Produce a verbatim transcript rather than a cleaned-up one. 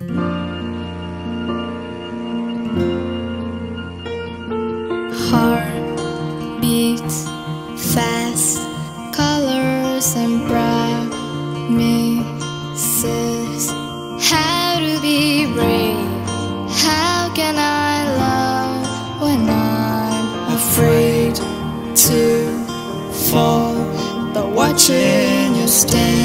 Heart beats fast, colors and promises. How to be brave? How can I love when I'm afraid to fall? But watching you stand